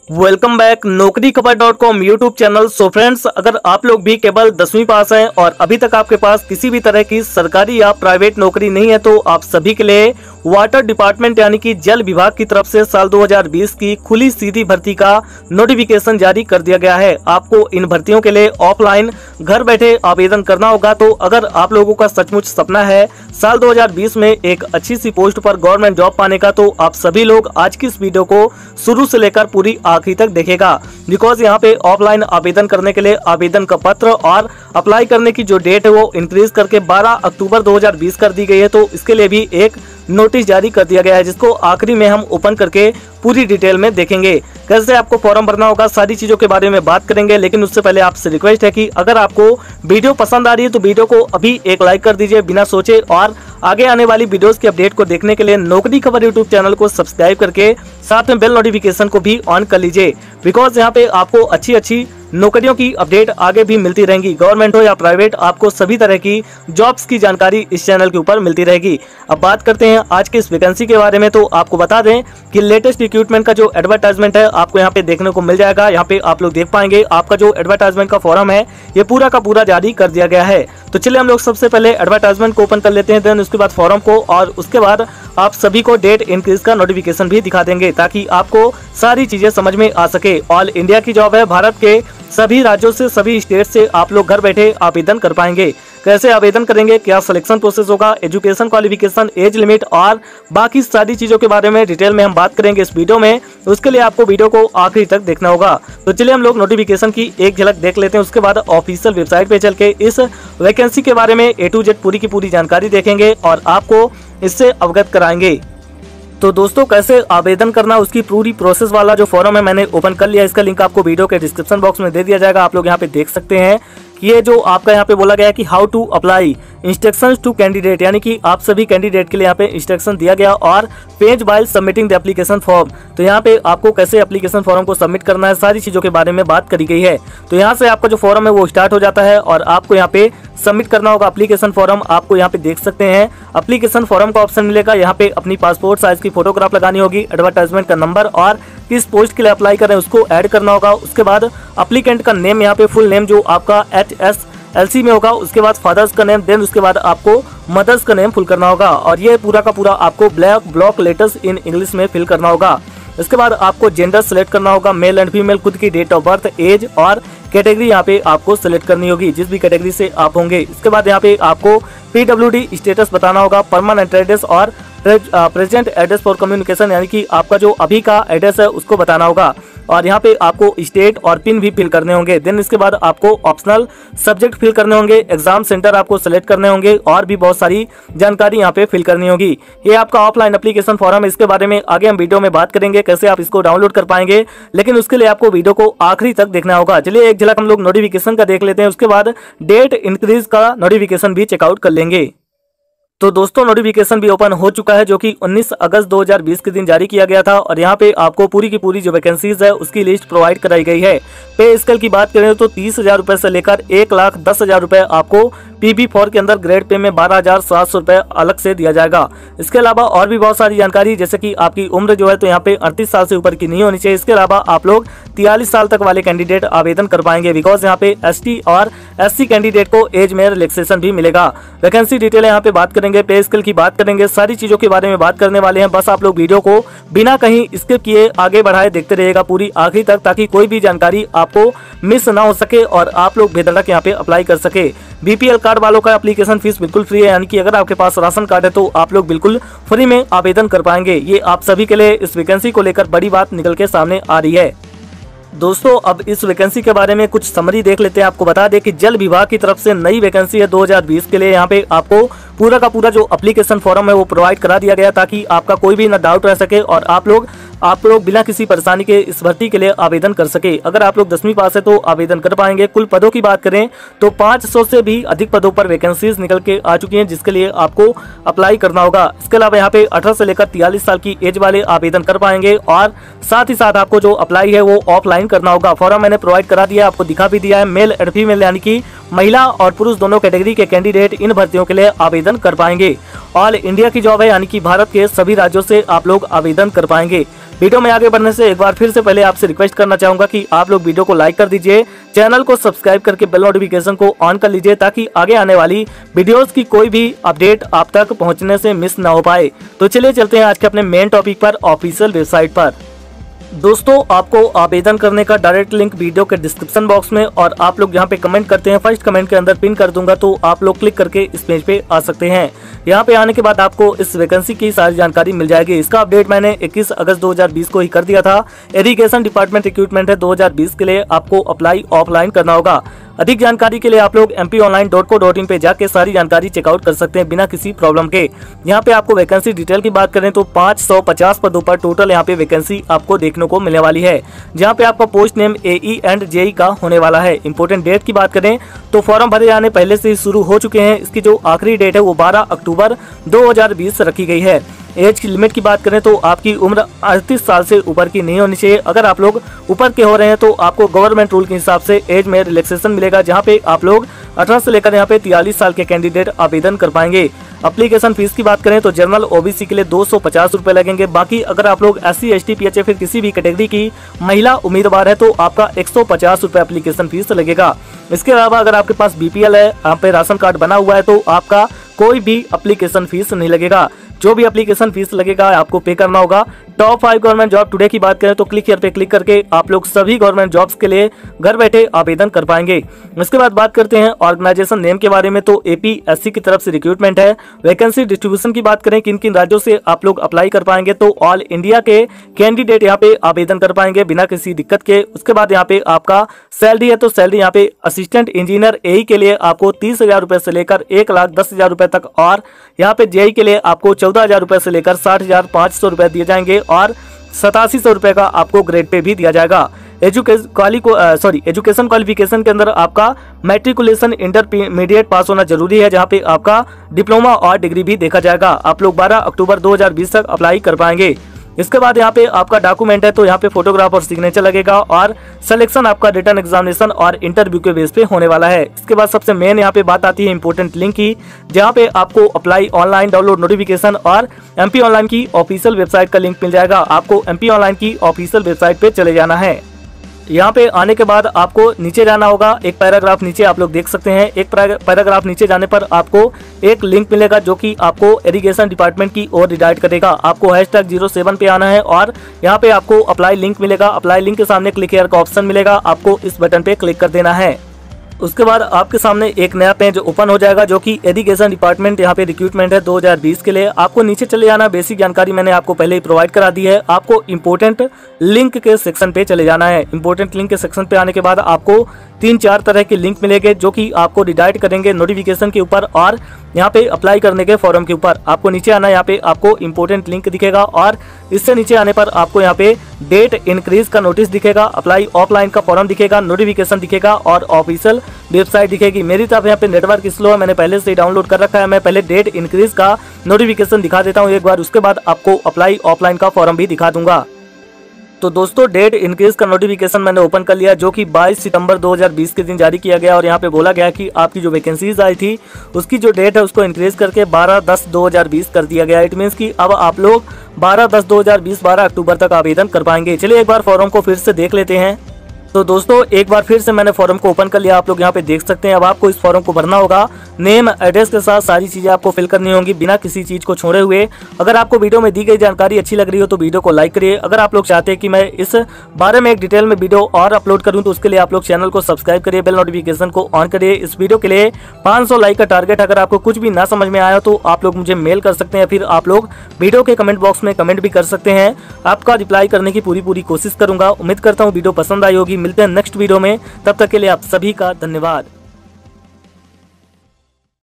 Welcome back Naukri Khabar .com YouTube channel. So friends, अगर आप लोग भी केवल 10वीं पास हैं और अभी तक आपके पास किसी भी तरह की सरकारी या प्राइवेट नौकरी नहीं है तो आप सभी के लिए वाटर डिपार्टमेंट यानी कि जल विभाग की तरफ से साल 2020 की खुली सीधी भर्ती का नोटिफिकेशन जारी कर दिया गया है। आपको इन भर्तियों के लिए ऑफलाइन घर बैठे आवेदन करना होगा। तो अगर आप लोगों का सचमुच सपना है साल 2020 में एक अच्छी सी पोस्ट पर गवर्नमेंट जॉब पाने का, तो आप सभी लोग आज की इस वीडियो को शुरू से लेकर पूरी आखिरी तक देखेगा। बिकॉज यहाँ पे ऑफलाइन आवेदन करने के लिए आवेदन का पत्र और अप्लाई करने की जो डेट है वो इंक्रीज करके 12 अक्टूबर 2020 कर दी गई है। तो इसके लिए भी एक नोटिस जारी कर दिया गया है, जिसको आखिरी में हम ओपन करके पूरी डिटेल में देखेंगे। कैसे आपको फॉर्म भरना होगा, सारी चीजों के बारे में बात करेंगे। लेकिन उससे पहले आपसे रिक्वेस्ट है कि अगर आपको वीडियो पसंद आ रही है तो वीडियो को अभी एक लाइक कर दीजिए बिना सोचे, और आगे आने वाली वीडियोस की अपडेट को देखने के लिए नौकरी खबर यूट्यूब चैनल को सब्सक्राइब करके साथ में बेल नोटिफिकेशन को भी ऑन कर लीजिए। बिकॉज यहाँ पे आपको अच्छी अच्छी नौकरियों की अपडेट आगे भी मिलती रहेंगी, गवर्नमेंट हो या प्राइवेट, आपको सभी तरह की जॉब्स की जानकारी इस चैनल के ऊपर मिलती रहेगी। अब बात करते हैं आज के इस वैकेंसी के बारे में। तो आपको बता दें कि लेटेस्ट रिक्रूटमेंट का जो एडवर्टाइजमेंट है आपको यहाँ पे देखने को मिल जाएगा। यहाँ पे आप लोग देख पाएंगे आपका जो एडवर्टाइजमेंट का फॉर्म है ये पूरा का पूरा जारी कर दिया गया है। तो चलिए हम लोग सबसे पहले एडवर्टाइजमेंट को ओपन कर लेते हैं, देन उसके बाद फॉर्म को, और उसके बाद आप सभी को डेट इंक्रीज का नोटिफिकेशन भी दिखा देंगे ताकि आपको सारी चीजें समझ में आ सके। ऑल इंडिया की जॉब है, भारत के सभी राज्यों से, सभी स्टेट से आप लोग घर बैठे आवेदन कर पाएंगे। कैसे आवेदन करेंगे, क्या सिलेक्शन प्रोसेस होगा, एजुकेशन क्वालिफिकेशन, एज लिमिट और बाकी सारी चीजों के बारे में डिटेल में हम बात करेंगे इस वीडियो में। उसके लिए आपको वीडियो को आखिरी तक देखना होगा। तो चलिए हम लोग नोटिफिकेशन की एक झलक देख लेते हैं, उसके बाद ऑफिशियल वेबसाइट पे चल के इस वैकेंसी के बारे में A to Z पूरी की पूरी जानकारी देखेंगे और आपको इससे अवगत कराएंगे। तो दोस्तों, कैसे आवेदन करना उसकी पूरी प्रोसेस वाला जो फॉर्म है मैंने ओपन कर लिया। इसका लिंक आपको वीडियो के डिस्क्रिप्शन बॉक्स में दे दिया जाएगा। आप लोग यहाँ पे देख सकते हैं कि ये जो आपका यहाँ पे बोला गया है कि how to apply instructions to candidate, यानी कि आप सभी कैंडिडेट के लिए यहाँ पे इंस्ट्रक्शन दिया गया, और page wise submitting the application form. तो यहाँ पे आपको कैसे एप्लीकेशन फॉर्म को सबमिट करना है सारी चीजों के बारे में बात करी गई है। तो यहाँ से आपका जो फॉर्म है वो स्टार्ट हो जाता है और आपको यहाँ पे सबमिट करना होगा एप्लीकेशन फॉर्म। आपको यहाँ पे देख सकते हैं एप्लीकेशन फॉर्म का ऑप्शन मिलेगा। यहाँ पे अपनी पासपोर्ट साइज की फोटोग्राफ लगानी होगी, एडवर्टाइजमेंट का नंबर और किस पोस्ट के लिए अप्लाई कर रहे हैं उसको ऐड करना होगा। उसके बाद एप्लीकेंट का नेम, यहाँ पे फुल नेम जो आपका HSLC में होगा, उसके बाद फादर्स का नेम, देन उसके बाद आपको मदर्स का नेम फिल करना होगा, और ये पूरा का पूरा आपको ब्लॉक लेटर्स इन इंग्लिश में फिल करना होगा। इसके बाद आपको जेंडर सेलेक्ट करना होगा, मेल एंड फीमेल, खुद की डेट ऑफ बर्थ, एज और कैटेगरी यहाँ पे आपको सेलेक्ट करनी होगी जिस भी कैटेगरी से आप होंगे। इसके बाद यहाँ पे आपको PWD स्टेटस बताना होगा, परमानेंट एड्रेस और प्रेजेंट एड्रेस फॉर कम्युनिकेशन, यानी कि आपका जो अभी का एड्रेस है उसको बताना होगा, और यहाँ पे आपको स्टेट और पिन भी फिल करने होंगे। देन इसके बाद आपको ऑप्शनल सब्जेक्ट फिल करने होंगे, एग्जाम सेंटर आपको सेलेक्ट करने होंगे, और भी बहुत सारी जानकारी यहाँ पे फिल करनी होगी। ये आपका ऑफलाइन एप्लीकेशन फॉर्म है, इसके बारे में आगे हम वीडियो में बात करेंगे कैसे आप इसको डाउनलोड कर पाएंगे, लेकिन उसके लिए आपको वीडियो को आखिरी तक देखना होगा। चलिए एक झलक हम लोग नोटिफिकेशन का देख लेते हैं, उसके बाद डेट इंक्रीज का नोटिफिकेशन भी चेकआउट कर लेंगे। तो दोस्तों, नोटिफिकेशन भी ओपन हो चुका है जो कि 19 अगस्त 2020 के दिन जारी किया गया था, और यहाँ पे आपको पूरी की पूरी जो वैकेंसीज है उसकी लिस्ट प्रोवाइड कराई गई है। पे स्केल की बात करें तो 30,000 रुपए से लेकर 1,10,000 रुपए आपको PB4 के अंदर ग्रेड पे में 12,700 रुपए अलग से दिया जाएगा। इसके अलावा और भी बहुत सारी जानकारी, जैसे कि आपकी उम्र जो है तो यहाँ पे 38 साल से ऊपर की नहीं होनी चाहिए। इसके अलावा आप लोग 43 साल तक वाले कैंडिडेट आवेदन कर पाएंगे, बिकॉज यहाँ पे ST और SC कैंडिडेट को एज में रिलैक्सेशन भी मिलेगा। वैकेंसी डिटेल यहाँ पे बात करेंगे, पे स्केल की बात करेंगे, सारी चीजों के बारे में बात करने वाले हैं। बस आप लोग वीडियो को बिना कहीं स्किप किए आगे बढ़ाए देखते रहिएगा पूरी आखिरी तक, ताकि कोई भी जानकारी आपको मिस ना हो सके और आप लोग बेधड़क यहाँ पे अप्लाई कर सके। BPL कार्ड वालों का एप्लीकेशन फीस बिल्कुल फ्री है, यानी कि अगर आपके पास राशन कार्ड है तो आप लोग बिल्कुल फ्री में आवेदन कर पाएंगे। ये आप सभी के लिए इस वैकेंसी को लेकर बड़ी बात निकल के सामने आ रही है। दोस्तों, अब इस वैकेंसी के बारे में कुछ समरी देख लेते हैं। आपको बता दें कि जल विभाग की तरफ से नई वैकेंसी है 2020 के लिए। यहाँ पे आपको पूरा का पूरा जो एप्लीकेशन फॉर्म है वो प्रोवाइड करा दिया गया ताकि आपका कोई भी ना डाउट रह सके और आप लोग बिना किसी परेशानी के इस भर्ती के लिए आवेदन कर सके। अगर आप लोग 10वीं पास है तो आवेदन कर पाएंगे। कुल पदों की बात करें तो 500 से भी अधिक पदों पर वैकेंसीज निकल के आ चुकी हैं, जिसके लिए आपको अप्लाई करना होगा। इसके अलावा यहाँ पे 18 से लेकर 43 साल की एज वाले आवेदन कर पाएंगे, और साथ ही साथ आपको जो अप्लाई है वो ऑफलाइन करना होगा। फॉर्म मैंने प्रोवाइड करा दिया, आपको दिखा भी दिया है। मेल एंड फीमेल यानी कि महिला और पुरुष दोनों कैटेगरी के कैंडिडेट इन भर्तियों के लिए आवेदन कर पाएंगे। ऑल इंडिया की जॉब है, यानी कि भारत के सभी राज्यों से आप लोग आवेदन कर पाएंगे। वीडियो में आगे बढ़ने से एक बार फिर से पहले आपसे रिक्वेस्ट करना चाहूंगा कि आप लोग वीडियो को लाइक कर दीजिए, चैनल को सब्सक्राइब करके बेल नोटिफिकेशन को ऑन कर लीजिए ताकि आगे आने वाली वीडियोस की कोई भी अपडेट आप तक पहुंचने से मिस ना हो पाए। तो चलिए चलते हैं आज के अपने मेन टॉपिक पर, ऑफिशियल वेबसाइट पर। दोस्तों, आपको आवेदन करने का डायरेक्ट लिंक वीडियो के डिस्क्रिप्शन बॉक्स में और आप लोग यहाँ पे कमेंट करते हैं, फर्स्ट कमेंट के अंदर पिन कर दूंगा, तो आप लोग क्लिक करके इस पेज पे आ सकते हैं। यहाँ पे आने के बाद आपको इस वैकेंसी की सारी जानकारी मिल जाएगी। इसका अपडेट मैंने 21 अगस्त 2020 को ही कर दिया था। इरिगेशन डिपार्टमेंट रिक्रूटमेंट है 2020 के लिए, आपको अप्लाई ऑफलाइन करना होगा। अधिक जानकारी के लिए आप लोग mpionline.co.in पे जाके सारी जानकारी चेकआउट कर सकते हैं बिना किसी प्रॉब्लम के। यहाँ पे आपको वैकेंसी डिटेल की बात करें तो 550 पदों पर टोटल यहाँ पे वैकेंसी आपको देखने को मिलने वाली है, जहाँ पे आपका post name AE and JE का होने वाला है। इंपोर्टेंट डेट की बात करें तो फॉर्म भरे जाने पहले से ही शुरू हो चुके हैं। इसकी जो आखिरी डेट है वो 12 अक्टूबर 2020 रखी गई है। एज की लिमिट की बात करें तो आपकी उम्र 38 साल से ऊपर की नहीं होनी चाहिए। अगर आप लोग ऊपर के हो रहे हैं तो आपको गवर्नमेंट रूल के हिसाब से एज में रिलैक्सेशन मिलेगा, जहां पे आप लोग 18 से लेकर यहाँ पे 43 साल के कैंडिडेट आवेदन कर पाएंगे। एप्लीकेशन फीस की बात करें तो जनरल OBC के लिए 250 रुपए लगेंगे। बाकी अगर आप लोग SC ST PH फिर किसी भी कैटेगरी की महिला उम्मीदवार है तो आपका 150 रुपए एप्लीकेशन फीस लगेगा। इसके अलावा अगर आपके पास BPL है, यहाँ पे राशन कार्ड बना हुआ है, तो आपका कोई भी एप्लीकेशन फीस नहीं लगेगा। जो भी एप्लीकेशन फीस लगेगा आपको पे करना होगा। टॉप 5 गवर्नमेंट जॉब टुडे की बात करें तो क्लिक हियर पे क्लिक करके आप लोग सभी गवर्नमेंट जॉब्स के लिए घर बैठे आवेदन कर पाएंगे। इसके बाद बात करते हैं ऑर्गेनाइजेशन नेम के बारे में, तो APSC की तरफ से रिक्रूटमेंट है। वैकेंसी डिस्ट्रीब्यूशन की बात करें किन किन राज्यों से आप लोग अप्लाई कर पाएंगे, तो ऑल इंडिया के कैंडिडेट यहाँ पे आवेदन कर पाएंगे बिना किसी दिक्कत के। उसके बाद यहाँ पे आपका सैलरी है, तो सैलरी यहाँ पे असिस्टेंट इंजीनियर AE के लिए आपको 30,000 रुपए से लेकर 1,10,000 रुपए तक, और यहाँ पे JE के लिए आपको 14,000 रुपए से लेकर 60,500 रुपए दिए जाएंगे, और 8700 रुपए का आपको ग्रेड पे भी दिया जाएगा। एजुकेशन क्वालिफिकेशन के अंदर आपका मैट्रिकुलेशन इंटरमीडिएट पास होना जरूरी है, जहाँ पे आपका डिप्लोमा और डिग्री भी देखा जाएगा। आप लोग 12 अक्टूबर 2020 तक अप्लाई कर पाएंगे। इसके बाद यहाँ पे आपका डॉक्यूमेंट है, तो यहाँ पे फोटोग्राफ और सिग्नेचर लगेगा, और सिलेक्शन आपका रिटर्न एग्जामिनेशन और इंटरव्यू के बेस पे होने वाला है। इसके बाद सबसे मेन यहाँ पे बात आती है इंपोर्टेंट लिंक की, जहाँ पे आपको अप्लाई ऑनलाइन डाउनलोड नोटिफिकेशन और MP ऑनलाइन की ऑफिशियल वेबसाइट का लिंक मिल जाएगा। आपको MP ऑनलाइन की ऑफिशियल वेबसाइट पे चले जाना है। यहाँ पे आने के बाद आपको नीचे जाना होगा, एक पैराग्राफ नीचे आप लोग देख सकते हैं। एक पैराग्राफ नीचे जाने पर आपको एक लिंक मिलेगा जो कि आपको इरिगेशन डिपार्टमेंट की ओर रिडायरेक्ट करेगा। आपको #07 पे आना है और यहाँ पे आपको अप्लाई लिंक मिलेगा। अप्लाई लिंक के सामने क्लिक हियर का ऑप्शन मिलेगा, आपको इस बटन पे क्लिक कर देना है। उसके बाद आपके सामने एक नया पेज ओपन हो जाएगा जो कि इरिगेशन डिपार्टमेंट यहाँ पे रिक्रूटमेंट है 2020 के लिए। आपको नीचे चले जाना, बेसिक जानकारी मैंने आपको पहले ही प्रोवाइड करा दी है। आपको इंपोर्टेंट लिंक के सेक्शन पे चले जाना है। इंपोर्टेंट लिंक के सेक्शन पे आने के बाद आपको 3-4 तरह के लिंक मिलेंगे जो कि आपको रिडायरेक्ट करेंगे नोटिफिकेशन के ऊपर और यहाँ पे अप्लाई करने के फॉर्म के ऊपर। आपको नीचे आना, यहाँ पे आपको इंपोर्टेंट लिंक दिखेगा और इससे नीचे आने पर आपको यहाँ पे डेट इंक्रीज का नोटिस दिखेगा, अप्लाई ऑफलाइन का फॉर्म दिखेगा, नोटिफिकेशन दिखेगा और ऑफिशियल वेबसाइट दिखेगी। मेरी तरफ यहाँ पे नेटवर्क स्लो है, मैंने पहले से ही डाउनलोड कर रखा है। मैं पहले डेट इंक्रीज का नोटिफिकेशन दिखा देता हूँ एक बार, उसके बाद आपको अप्लाई ऑफलाइन का फॉर्म भी दिखा दूंगा। तो दोस्तों, डेट इंक्रीज का नोटिफिकेशन मैंने ओपन कर लिया जो कि 22 सितंबर 2020 के दिन जारी किया गया, और यहाँ पे बोला गया कि आपकी जो वैकेंसीज आई थी उसकी जो डेट है उसको इंक्रीज करके 12/10/2020 कर दिया गया। इट मीन्स कि अब आप लोग 12/10/2020 12 अक्टूबर तक आवेदन कर पाएंगे। चलिए एक बार फॉर्म को फिर से देख लेते हैं। तो दोस्तों, एक बार फिर से मैंने फॉर्म को ओपन कर लिया, आप लोग यहाँ पे देख सकते हैं। अब आपको इस फॉर्म को भरना होगा, नेम एड्रेस के साथ सारी चीजें आपको फिल करनी होंगी बिना किसी चीज को छोड़े हुए। अगर आपको वीडियो में दी गई जानकारी अच्छी लग रही हो तो वीडियो को लाइक करिए। अगर आप लोग चाहते हैं कि मैं इस बारे में एक डिटेल में वीडियो और अपलोड करूं तो उसके लिए आप लोग चैनल को सब्सक्राइब करिए, बेल नोटिफिकेशन को ऑन करिए। इस वीडियो के लिए 500 लाइक का टारगेट। अगर आपको कुछ भी ना समझ में आया तो आप लोग मुझे मेल कर सकते हैं, फिर आप लोग वीडियो के कमेंट बॉक्स में कमेंट भी कर सकते हैं। आपका रिप्लाई करने की पूरी कोशिश करूंगा। उम्मीद करता हूँ वीडियो पसंद आई होगी। मिलते हैं नेक्स्ट वीडियो में, तब तक के लिए आप सभी का धन्यवाद।